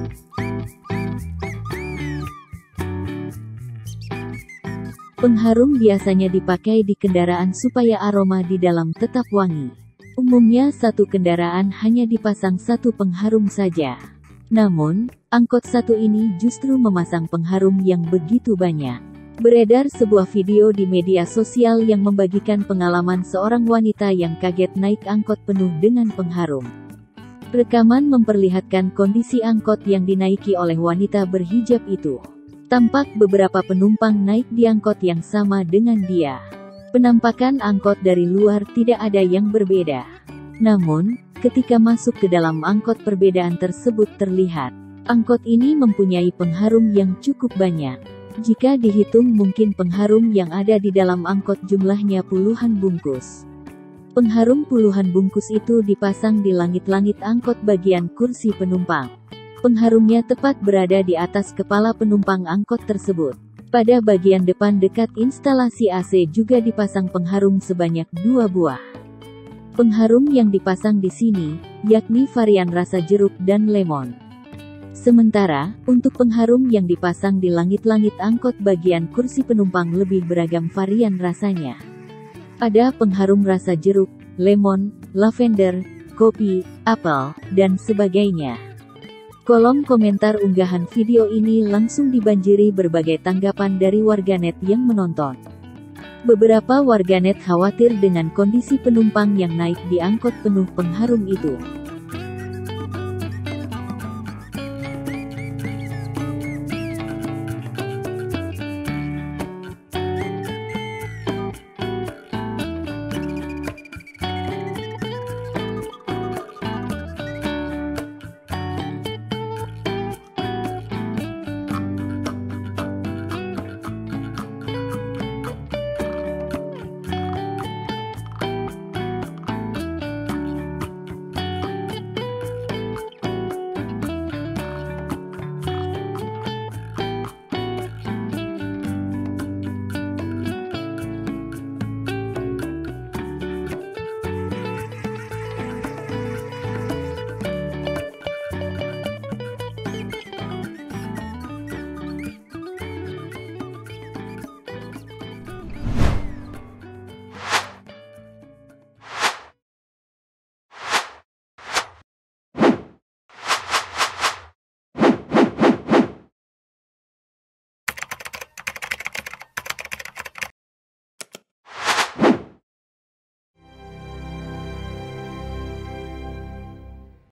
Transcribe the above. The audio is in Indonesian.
Pengharum biasanya dipakai di kendaraan supaya aroma di dalam tetap wangi. Umumnya satu kendaraan hanya dipasang satu pengharum saja. Namun, angkot satu ini justru memasang pengharum yang begitu banyak. Beredar sebuah video di media sosial yang membagikan pengalaman seorang wanita yang kaget naik angkot penuh dengan pengharum. Rekaman memperlihatkan kondisi angkot yang dinaiki oleh wanita berhijab itu. Tampak beberapa penumpang naik di angkot yang sama dengan dia. Penampakan angkot dari luar tidak ada yang berbeda. Namun, ketika masuk ke dalam angkot perbedaan tersebut terlihat. Angkot ini mempunyai pengharum yang cukup banyak. Jika dihitung mungkin pengharum yang ada di dalam angkot jumlahnya puluhan bungkus. Pengharum puluhan bungkus itu dipasang di langit-langit angkot bagian kursi penumpang. Pengharumnya tepat berada di atas kepala penumpang angkot tersebut. Pada bagian depan dekat instalasi AC juga dipasang pengharum sebanyak 2 buah. Pengharum yang dipasang di sini, yakni varian rasa jeruk dan lemon. Sementara, untuk pengharum yang dipasang di langit-langit angkot bagian kursi penumpang lebih beragam varian rasanya. Ada pengharum rasa jeruk, lemon, lavender, kopi, apel, dan sebagainya. Kolom komentar unggahan video ini langsung dibanjiri berbagai tanggapan dari warganet yang menonton. Beberapa warganet khawatir dengan kondisi penumpang yang naik di angkot penuh pengharum itu.